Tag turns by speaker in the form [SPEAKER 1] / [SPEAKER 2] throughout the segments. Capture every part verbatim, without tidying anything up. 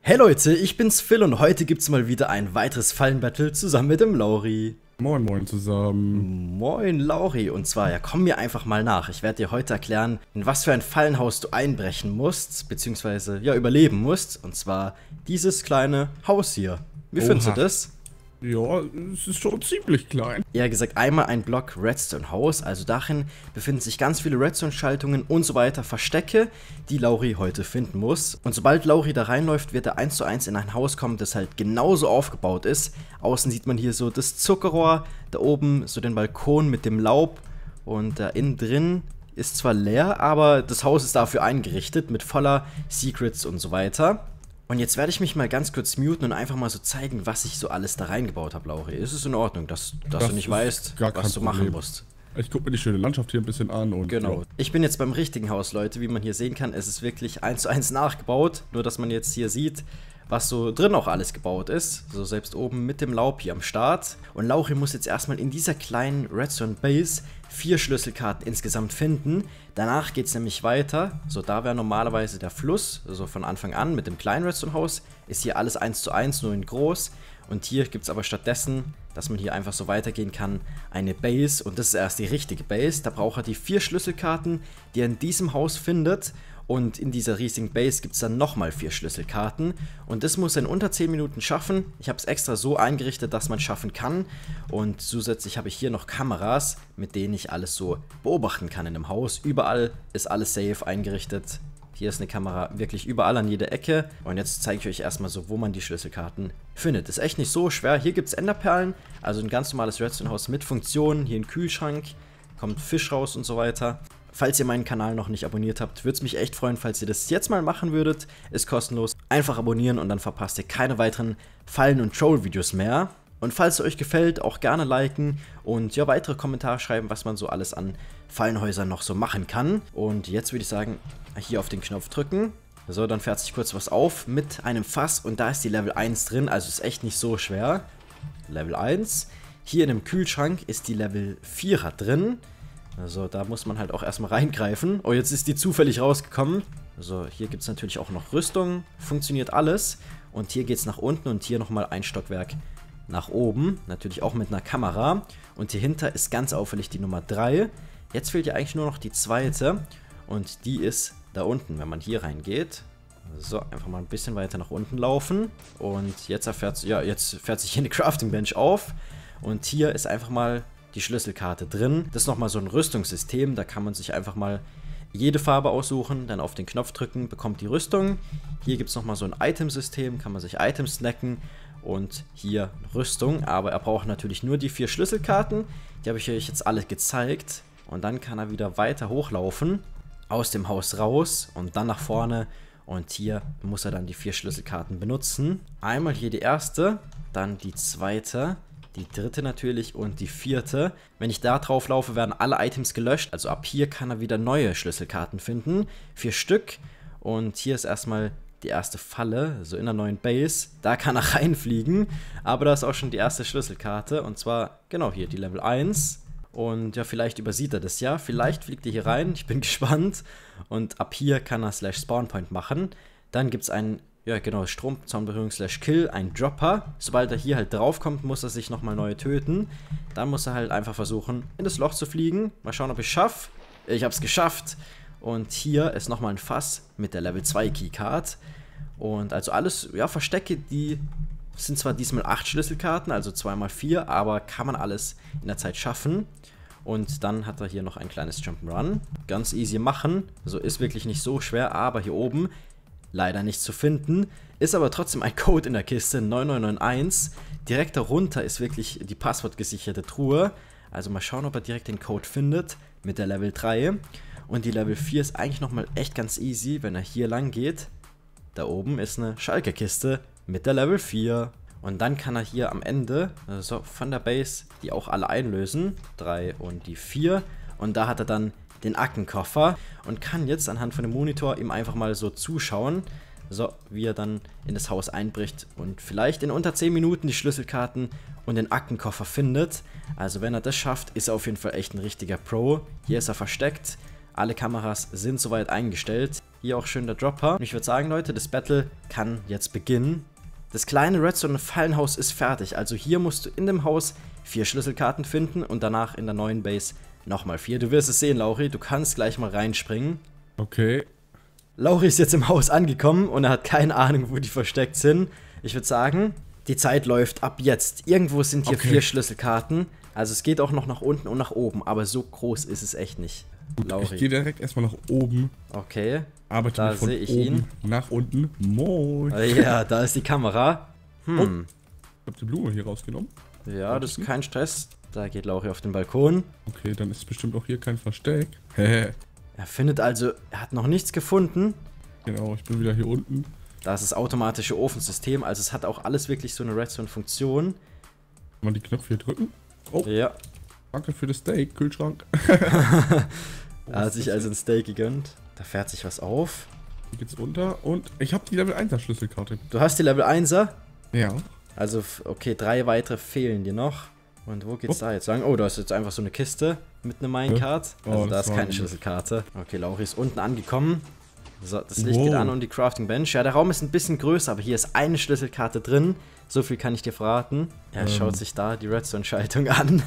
[SPEAKER 1] Hey Leute, ich bin's Phil und heute gibt's mal wieder ein weiteres Fallenbattle zusammen mit dem Lauri.
[SPEAKER 2] Moin moin zusammen.
[SPEAKER 1] Moin Lauri, und zwar, ja, komm mir einfach mal nach. Ich werde dir heute erklären, in was für ein Fallenhaus du einbrechen musst, beziehungsweise, ja, überleben musst. Und zwar dieses kleine Haus hier. Wie
[SPEAKER 2] Oha.
[SPEAKER 1] findest du das?
[SPEAKER 2] Ja, es ist schon ziemlich klein.
[SPEAKER 1] Eher gesagt, einmal ein Block Redstone-Haus, also darin befinden sich ganz viele Redstone-Schaltungen und so weiter, Verstecke, die Lauri heute finden muss. Und sobald Lauri da reinläuft, wird er eins zu eins in ein Haus kommen, das halt genauso aufgebaut ist. Außen sieht man hier so das Zuckerrohr, da oben so den Balkon mit dem Laub und da innen drin ist zwar leer, aber das Haus ist dafür eingerichtet mit voller Secrets und so weiter. Und jetzt werde ich mich mal ganz kurz muten und einfach mal so zeigen, was ich so alles da reingebaut habe, Lauri. Ist es in Ordnung, dass, dass
[SPEAKER 2] Das
[SPEAKER 1] du nicht
[SPEAKER 2] ist
[SPEAKER 1] weißt,
[SPEAKER 2] gar kein
[SPEAKER 1] was du machen
[SPEAKER 2] Problem.
[SPEAKER 1] musst?
[SPEAKER 2] Ich gucke mir die schöne Landschaft hier ein bisschen an und
[SPEAKER 1] Genau.
[SPEAKER 2] ja.
[SPEAKER 1] Ich bin jetzt beim richtigen Haus, Leute. Wie man hier sehen kann, es ist wirklich eins zu eins nachgebaut. Nur, dass man jetzt hier sieht, was so drin auch alles gebaut ist. So selbst oben mit dem Laub hier am Start. Und Lauri muss jetzt erstmal in dieser kleinen Redstone Base vier Schlüsselkarten insgesamt finden. Danach geht es nämlich weiter. So, da wäre normalerweise der Fluss. So von Anfang an mit dem kleinen Redstone Haus. Ist hier alles eins zu eins, nur in groß. Und hier gibt es aber stattdessen, dass man hier einfach so weitergehen kann, eine Base. Und das ist erst die richtige Base. Da braucht er die vier Schlüsselkarten, die er in diesem Haus findet. Und in dieser riesigen Base gibt es dann nochmal vier Schlüsselkarten. Und das muss er in unter zehn Minuten schaffen. Ich habe es extra so eingerichtet, dass man es schaffen kann. Und zusätzlich habe ich hier noch Kameras, mit denen ich alles so beobachten kann in dem Haus. Überall ist alles safe eingerichtet. Hier ist eine Kamera wirklich überall an jeder Ecke. Und jetzt zeige ich euch erstmal so, wo man die Schlüsselkarten findet. Ist echt nicht so schwer. Hier gibt es Enderperlen, also ein ganz normales Redstone-Haus mit Funktionen. Hier ein Kühlschrank, kommt Fisch raus und so weiter. Falls ihr meinen Kanal noch nicht abonniert habt, würde es mich echt freuen, falls ihr das jetzt mal machen würdet. Ist kostenlos. Einfach abonnieren und dann verpasst ihr keine weiteren Fallen- und Troll-Videos mehr. Und falls es euch gefällt, auch gerne liken und ja, weitere Kommentare schreiben, was man so alles an Fallenhäusern noch so machen kann. Und jetzt würde ich sagen, hier auf den Knopf drücken. So, dann fährt sich kurz was auf mit einem Fass und da ist die Level eins drin, also ist echt nicht so schwer. Level eins. Hier in dem Kühlschrank ist die Level vierer drin. Also da muss man halt auch erstmal reingreifen. Oh, jetzt ist die zufällig rausgekommen. Also hier gibt es natürlich auch noch Rüstung. Funktioniert alles. Und hier geht es nach unten und hier nochmal ein Stockwerk nach oben. Natürlich auch mit einer Kamera. Und hier hinter ist ganz auffällig die Nummer drei. Jetzt fehlt ja eigentlich nur noch die zweite. Und die ist da unten, wenn man hier reingeht. So, einfach mal ein bisschen weiter nach unten laufen. Und jetzt erfährt, ja, jetzt fährt sich hier eine Crafting Bench auf. Und hier ist einfach mal die Schlüsselkarte drin. Das ist nochmal so ein Rüstungssystem, da kann man sich einfach mal jede Farbe aussuchen, dann auf den Knopf drücken, bekommt die Rüstung. Hier gibt es nochmal so ein Itemsystem, kann man sich Items snacken und hier Rüstung. Aber er braucht natürlich nur die vier Schlüsselkarten, die habe ich euch jetzt alle gezeigt. Und dann kann er wieder weiter hochlaufen, aus dem Haus raus und dann nach vorne. Und hier muss er dann die vier Schlüsselkarten benutzen. Einmal hier die erste, dann die zweite, die dritte natürlich und die vierte. Wenn ich da drauf laufe, werden alle Items gelöscht. Also ab hier kann er wieder neue Schlüsselkarten finden. Vier Stück. Und hier ist erstmal die erste Falle, so in der neuen Base. Da kann er reinfliegen. Aber da ist auch schon die erste Schlüsselkarte. Und zwar, genau hier, die Level eins. Und ja, vielleicht übersieht er das ja. Vielleicht fliegt er hier rein. Ich bin gespannt. Und ab hier kann er Slash Spawnpoint machen. Dann gibt es einen, ja genau, Stromzaunberührung slash Kill, ein Dropper. Sobald er hier halt draufkommt, muss er sich nochmal neu töten. Dann muss er halt einfach versuchen, in das Loch zu fliegen. Mal schauen, ob ich es schaffe. Ich habe es geschafft. Und hier ist nochmal ein Fass mit der Level zwei Keycard. Und also alles, ja, Verstecke, die sind zwar diesmal acht Schlüsselkarten, also zwei mal vier, aber kann man alles in der Zeit schaffen. Und dann hat er hier noch ein kleines Jump'n'Run. Ganz easy machen. Also ist wirklich nicht so schwer, aber hier oben leider nicht zu finden. Ist aber trotzdem ein Code in der Kiste, neun neun neun eins. Direkt darunter ist wirklich die passwortgesicherte Truhe. Also mal schauen, ob er direkt den Code findet mit der Level drei. Und die Level vier ist eigentlich nochmal echt ganz easy, wenn er hier lang geht. Da oben ist eine Schalke-Kiste mit der Level vier. Und dann kann er hier am Ende, also von der Base, die auch alle einlösen. drei und die vier. Und da hat er dann den Aktenkoffer und kann jetzt anhand von dem Monitor ihm einfach mal so zuschauen, so wie er dann in das Haus einbricht und vielleicht in unter zehn Minuten die Schlüsselkarten und den Aktenkoffer findet. Also wenn er das schafft, ist er auf jeden Fall echt ein richtiger Pro. Hier ist er versteckt, Alle Kameras sind soweit eingestellt. Hier auch schön der Dropper. Und ich würde sagen, Leute, das Battle kann jetzt beginnen. Das kleine Redstone-Fallenhaus ist fertig. Also hier musst du in dem Haus vier Schlüsselkarten finden und danach in der neuen Base nochmal vier. Du wirst es sehen, Lauri. Du kannst gleich mal reinspringen.
[SPEAKER 2] Okay.
[SPEAKER 1] Lauri ist jetzt im Haus angekommen und er hat keine Ahnung, wo die versteckt sind. Ich würde sagen, die Zeit läuft ab jetzt. Irgendwo sind hier
[SPEAKER 2] Okay.
[SPEAKER 1] vier Schlüsselkarten. Also es geht auch noch nach unten und nach oben. Aber so groß ist es echt nicht.
[SPEAKER 2] Gut,
[SPEAKER 1] Lauri.
[SPEAKER 2] ich gehe direkt erstmal nach oben.
[SPEAKER 1] Okay.
[SPEAKER 2] Arbeite
[SPEAKER 1] Da
[SPEAKER 2] mich von
[SPEAKER 1] sehe ich
[SPEAKER 2] oben
[SPEAKER 1] ihn.
[SPEAKER 2] nach unten. Moin.
[SPEAKER 1] Ja, da ist die Kamera. Hm.
[SPEAKER 2] Ich habe die Blume hier rausgenommen.
[SPEAKER 1] Ja, das ist kein Stress. Da geht Lauri auf den Balkon.
[SPEAKER 2] Okay, dann ist bestimmt auch hier kein Versteck. Hehe.
[SPEAKER 1] Er findet also, er hat noch nichts gefunden.
[SPEAKER 2] Genau, ich bin wieder hier unten.
[SPEAKER 1] Da ist das automatische Ofensystem. Also es hat auch alles wirklich so eine Redstone-Funktion.
[SPEAKER 2] Kann man die Knöpfe hier drücken? Oh,
[SPEAKER 1] Ja.
[SPEAKER 2] danke für das Steak, Kühlschrank.
[SPEAKER 1] Er hat sich also ein Steak gegönnt. Da fährt sich was auf.
[SPEAKER 2] Hier geht's runter und ich habe die Level eins Schlüsselkarte.
[SPEAKER 1] Du hast die Level einser.
[SPEAKER 2] Ja.
[SPEAKER 1] Also, f- okay, drei weitere fehlen dir noch. Und wo geht's
[SPEAKER 2] Oh.
[SPEAKER 1] da jetzt lang? Oh, da ist jetzt einfach so eine Kiste mit einer Minecart.
[SPEAKER 2] Oh,
[SPEAKER 1] Also da
[SPEAKER 2] das
[SPEAKER 1] ist
[SPEAKER 2] war
[SPEAKER 1] keine
[SPEAKER 2] gut.
[SPEAKER 1] Schlüsselkarte. Okay, Lauri ist unten angekommen. So, das Licht geht
[SPEAKER 2] Wow.
[SPEAKER 1] an und die Crafting Bench. Ja, der Raum ist ein bisschen größer, aber hier ist eine Schlüsselkarte drin. So viel kann ich dir verraten. Er
[SPEAKER 2] Ähm.
[SPEAKER 1] schaut sich da die Redstone-Schaltung an.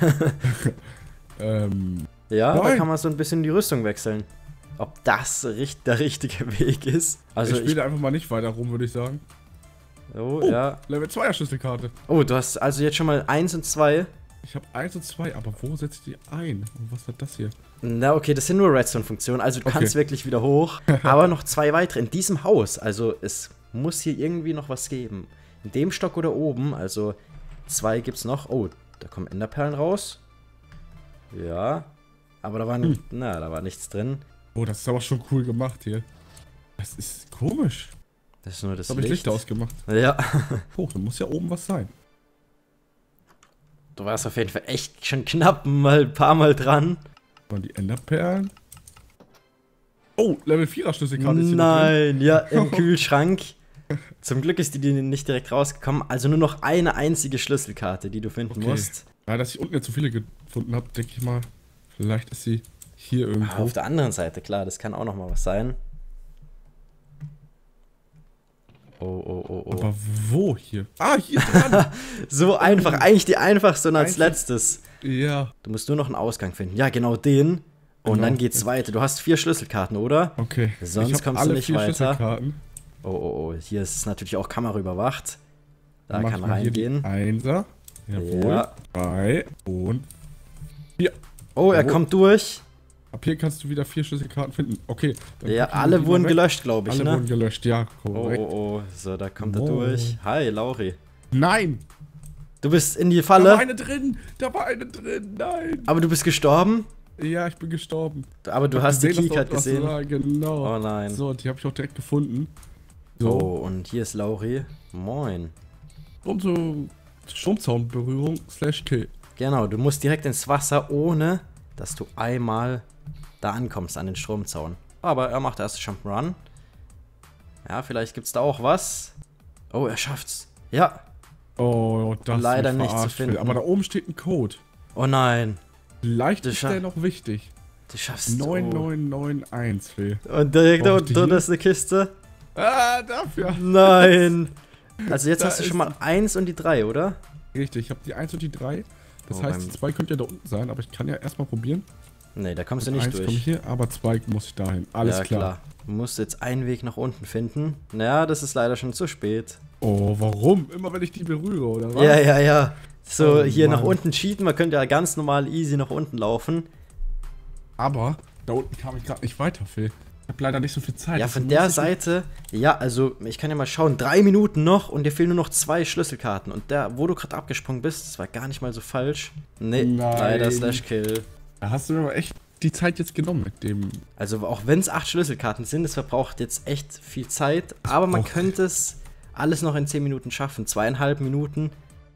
[SPEAKER 2] Ähm,
[SPEAKER 1] Ja, da
[SPEAKER 2] Nein.
[SPEAKER 1] kann man so ein bisschen die Rüstung wechseln. Ob das richt- der richtige Weg ist. Also
[SPEAKER 2] ich
[SPEAKER 1] ich...
[SPEAKER 2] spiele einfach mal nicht weiter rum, würde ich sagen.
[SPEAKER 1] Oh,
[SPEAKER 2] Oh.
[SPEAKER 1] ja.
[SPEAKER 2] Level zwei Schlüsselkarte.
[SPEAKER 1] Oh, du hast also jetzt schon mal eins und zwei.
[SPEAKER 2] Ich habe eins und zwei, aber wo setze ich die ein? Und was hat das hier?
[SPEAKER 1] Na, okay, das sind nur Redstone-Funktionen, also du
[SPEAKER 2] Okay.
[SPEAKER 1] kannst wirklich wieder hoch. Aber noch zwei weitere in diesem Haus. Also es muss hier irgendwie noch was geben. In dem Stock oder oben, also zwei gibt's noch. Oh, da kommen Enderperlen raus. Ja. Aber da war,
[SPEAKER 2] Hm.
[SPEAKER 1] na, da war nichts drin.
[SPEAKER 2] Oh, das ist aber schon cool gemacht hier. Das ist komisch.
[SPEAKER 1] Das ist nur das
[SPEAKER 2] Da habe ich
[SPEAKER 1] Licht.
[SPEAKER 2] Licht ausgemacht.
[SPEAKER 1] Ja.
[SPEAKER 2] Oh, da muss ja oben was sein.
[SPEAKER 1] Du warst auf jeden Fall echt schon knapp mal ein paar Mal dran.
[SPEAKER 2] Und die Enderperlen. Oh, Level vierer Schlüsselkarte ist hier noch drin.
[SPEAKER 1] Nein, ja, im Kühlschrank. Zum Glück ist die, die nicht direkt rausgekommen. Also nur noch eine einzige Schlüsselkarte, die du finden
[SPEAKER 2] Okay.
[SPEAKER 1] musst.
[SPEAKER 2] Ja, dass ich unten jetzt so viele gefunden habe, denke ich mal, vielleicht ist sie hier
[SPEAKER 1] Ah,
[SPEAKER 2] irgendwo.
[SPEAKER 1] auf der anderen Seite, klar, das kann auch noch mal was sein. Oh, oh, oh, oh.
[SPEAKER 2] Aber wo hier? Ah, hier dran!
[SPEAKER 1] So einfach, eigentlich die einfachste und als
[SPEAKER 2] Einfach-
[SPEAKER 1] letztes.
[SPEAKER 2] Ja,
[SPEAKER 1] Du musst nur noch einen Ausgang finden. Ja, genau den. Und
[SPEAKER 2] Genau.
[SPEAKER 1] dann geht's weiter. Du hast vier Schlüsselkarten, oder?
[SPEAKER 2] okay.
[SPEAKER 1] Sonst
[SPEAKER 2] ich hab
[SPEAKER 1] kommst du
[SPEAKER 2] alle
[SPEAKER 1] nicht
[SPEAKER 2] vier
[SPEAKER 1] weiter.
[SPEAKER 2] Schlüsselkarten.
[SPEAKER 1] Oh, oh, oh. Hier ist es natürlich auch kameraüberwacht. Da
[SPEAKER 2] Dann
[SPEAKER 1] kann
[SPEAKER 2] machen wir hier die
[SPEAKER 1] reingehen.
[SPEAKER 2] Einser. Jawohl.
[SPEAKER 1] Ja.
[SPEAKER 2] Drei und vier.
[SPEAKER 1] Oh, er
[SPEAKER 2] Jawohl.
[SPEAKER 1] kommt durch.
[SPEAKER 2] Ab hier kannst du wieder vier Schlüsselkarten finden. Okay. dann
[SPEAKER 1] Ja,
[SPEAKER 2] packen wir
[SPEAKER 1] alle
[SPEAKER 2] die
[SPEAKER 1] wurden
[SPEAKER 2] mal weg.
[SPEAKER 1] gelöscht, glaube ich,
[SPEAKER 2] Alle
[SPEAKER 1] ne?
[SPEAKER 2] wurden gelöscht, ja,
[SPEAKER 1] Oh,
[SPEAKER 2] korrekt.
[SPEAKER 1] oh, oh. So, da kommt er
[SPEAKER 2] Wow.
[SPEAKER 1] durch. Hi, Lauri.
[SPEAKER 2] Nein!
[SPEAKER 1] Du bist in die
[SPEAKER 2] Da war
[SPEAKER 1] Falle,
[SPEAKER 2] eine drin! Da war eine drin! Nein!
[SPEAKER 1] aber du bist gestorben.
[SPEAKER 2] Ja, ich bin gestorben.
[SPEAKER 1] Aber du
[SPEAKER 2] Hab
[SPEAKER 1] hast die
[SPEAKER 2] gesehen, dass
[SPEAKER 1] Keycard
[SPEAKER 2] dort was
[SPEAKER 1] gesehen.
[SPEAKER 2] war, genau.
[SPEAKER 1] Oh nein.
[SPEAKER 2] So, die habe ich auch direkt gefunden. So.
[SPEAKER 1] Oh, und hier ist Lauri. Moin.
[SPEAKER 2] Und so Stromzaunberührung slash Kill.
[SPEAKER 1] Genau, du musst direkt ins Wasser, ohne dass du einmal da ankommst an den Stromzaun. Aber er macht erst Jump'n'Run. Ja, vielleicht gibt's da auch was. Oh, er schafft's. Ja.
[SPEAKER 2] Oh, das
[SPEAKER 1] Leider
[SPEAKER 2] mich
[SPEAKER 1] nicht zu
[SPEAKER 2] verarscht, Phil.
[SPEAKER 1] finden.
[SPEAKER 2] Aber da oben steht ein Code.
[SPEAKER 1] Oh nein.
[SPEAKER 2] Vielleicht
[SPEAKER 1] Das
[SPEAKER 2] ist
[SPEAKER 1] scha-
[SPEAKER 2] der noch wichtig.
[SPEAKER 1] Du schaffst
[SPEAKER 2] neun
[SPEAKER 1] oh.
[SPEAKER 2] neun neun eins, Phil.
[SPEAKER 1] Und direkt
[SPEAKER 2] Oh,
[SPEAKER 1] unten
[SPEAKER 2] die-
[SPEAKER 1] drunter ist eine Kiste.
[SPEAKER 2] Ah, dafür.
[SPEAKER 1] Nein. Also jetzt
[SPEAKER 2] Da
[SPEAKER 1] hast du
[SPEAKER 2] ist
[SPEAKER 1] schon mal eins und die drei, oder?
[SPEAKER 2] Richtig, ich habe die eins und die drei. Das
[SPEAKER 1] Oh,
[SPEAKER 2] heißt,
[SPEAKER 1] beim-
[SPEAKER 2] die zwei könnte ja da unten sein, aber ich kann ja erstmal probieren.
[SPEAKER 1] Nee, da kommst du
[SPEAKER 2] Mit
[SPEAKER 1] nicht
[SPEAKER 2] eins komme
[SPEAKER 1] durch.
[SPEAKER 2] ich hier, aber zwei muss ich dahin. Alles
[SPEAKER 1] ja,
[SPEAKER 2] klar.
[SPEAKER 1] Du musst jetzt einen Weg nach unten finden. Naja, das ist leider schon zu spät.
[SPEAKER 2] Oh, warum? Immer wenn ich die berühre, oder was?
[SPEAKER 1] Ja, ja, ja. So,
[SPEAKER 2] Oh,
[SPEAKER 1] hier nach
[SPEAKER 2] Mann.
[SPEAKER 1] unten cheaten. Man könnte ja ganz normal easy nach unten laufen.
[SPEAKER 2] Aber da unten kam ich gerade nicht weiter, Phil. Ich habe leider nicht so viel Zeit.
[SPEAKER 1] Ja,
[SPEAKER 2] deswegen
[SPEAKER 1] von der
[SPEAKER 2] muss ich-
[SPEAKER 1] Seite. Ja, also, ich kann ja mal schauen. Drei Minuten noch und dir fehlen nur noch zwei Schlüsselkarten. Und der, wo du gerade abgesprungen bist, das war gar nicht mal so falsch. Nee,
[SPEAKER 2] Nein.
[SPEAKER 1] leider Slash Kill.
[SPEAKER 2] Da hast du mir aber echt die Zeit jetzt genommen mit dem.
[SPEAKER 1] Also, auch wenn es acht Schlüsselkarten sind, das verbraucht jetzt echt viel Zeit. Aber man
[SPEAKER 2] Och.
[SPEAKER 1] könnte es alles noch in zehn Minuten schaffen. Zweieinhalb Minuten.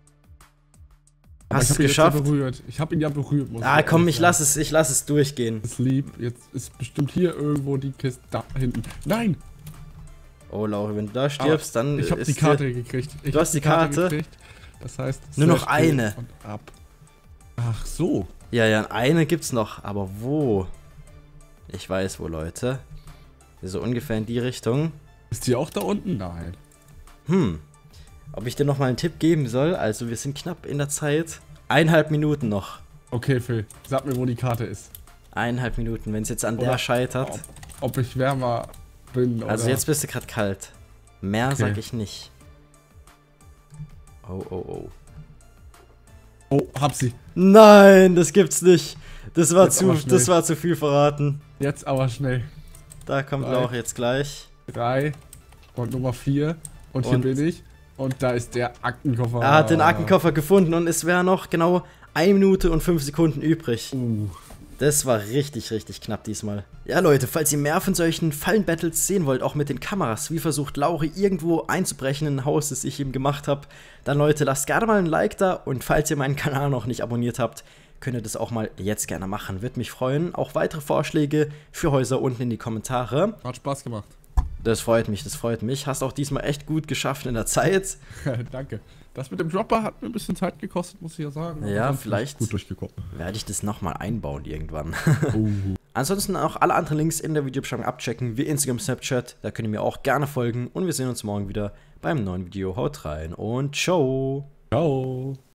[SPEAKER 2] Aber
[SPEAKER 1] Hast
[SPEAKER 2] ich
[SPEAKER 1] du es
[SPEAKER 2] hab ihn jetzt ja
[SPEAKER 1] geschafft?
[SPEAKER 2] berührt. Ich habe ihn ja berührt. Muss
[SPEAKER 1] Ah, komm,
[SPEAKER 2] ehrlich
[SPEAKER 1] ich lass es, ich lass es durchgehen.
[SPEAKER 2] Das ist lieb. Jetzt ist bestimmt hier irgendwo die Kiste da hinten. Nein!
[SPEAKER 1] Oh, Laura, wenn du da stirbst, dann
[SPEAKER 2] Ich habe
[SPEAKER 1] ist
[SPEAKER 2] die
[SPEAKER 1] dir-
[SPEAKER 2] Karte gekriegt. Ich
[SPEAKER 1] Du
[SPEAKER 2] hab
[SPEAKER 1] hast die Karte?
[SPEAKER 2] gekriegt. Das heißt,
[SPEAKER 1] Nur noch
[SPEAKER 2] slash kill
[SPEAKER 1] eine.
[SPEAKER 2] Und ab. Ach so.
[SPEAKER 1] Ja, ja, eine gibt's noch, aber wo? Ich weiß wo, Leute. So ungefähr in die Richtung.
[SPEAKER 2] Ist die auch da unten? Nein.
[SPEAKER 1] Hm. Ob ich dir nochmal einen Tipp geben soll? Also wir sind knapp in der Zeit. Eineinhalb Minuten noch.
[SPEAKER 2] Okay, Phil. Sag mir, wo die Karte ist.
[SPEAKER 1] Eineinhalb Minuten, wenn es jetzt an
[SPEAKER 2] Oder
[SPEAKER 1] der scheitert.
[SPEAKER 2] Ob, ob ich wärmer bin oder...
[SPEAKER 1] Also jetzt bist du gerade kalt. Mehr
[SPEAKER 2] Okay.
[SPEAKER 1] sag ich nicht. Oh, oh, oh.
[SPEAKER 2] Oh, hab sie.
[SPEAKER 1] Nein, das gibt's nicht. Das war,
[SPEAKER 2] Jetzt
[SPEAKER 1] zu,
[SPEAKER 2] aber schnell.
[SPEAKER 1] das war zu viel verraten.
[SPEAKER 2] Jetzt aber schnell.
[SPEAKER 1] Da kommt
[SPEAKER 2] Drei.
[SPEAKER 1] Lauch jetzt gleich.
[SPEAKER 2] Drei. Und Nummer vier. Und hier
[SPEAKER 1] Und-
[SPEAKER 2] bin ich. Und da ist der Aktenkoffer.
[SPEAKER 1] Er hat den Aktenkoffer gefunden und es wäre noch genau eine Minute und fünf Sekunden übrig.
[SPEAKER 2] Uh.
[SPEAKER 1] Das war richtig, richtig knapp diesmal. Ja, Leute, falls ihr mehr von solchen Fallen-Battles sehen wollt, auch mit den Kameras, wie versucht Lauri irgendwo einzubrechen in ein Haus, das ich ihm gemacht habe, dann Leute, lasst gerne mal ein Like da und falls ihr meinen Kanal noch nicht abonniert habt, könnt ihr das auch mal jetzt gerne machen. Würde mich freuen. Auch weitere Vorschläge für Häuser unten in die Kommentare.
[SPEAKER 2] Hat Spaß gemacht.
[SPEAKER 1] Das freut mich, das freut mich. Hast auch diesmal echt gut geschafft in der Zeit.
[SPEAKER 2] Danke. Das mit dem Dropper hat mir ein bisschen Zeit gekostet, muss ich ja sagen.
[SPEAKER 1] Ja,
[SPEAKER 2] sonst bin ich
[SPEAKER 1] vielleicht-
[SPEAKER 2] Gut durchgekommen.
[SPEAKER 1] Werde ich das nochmal einbauen irgendwann.
[SPEAKER 2] Uh.
[SPEAKER 1] Ansonsten auch alle anderen Links in der Videobeschreibung abchecken, wie Instagram, Snapchat. Da könnt ihr mir auch gerne folgen. Und wir sehen uns morgen wieder beim neuen Video. Haut rein und ciao.
[SPEAKER 2] Ciao.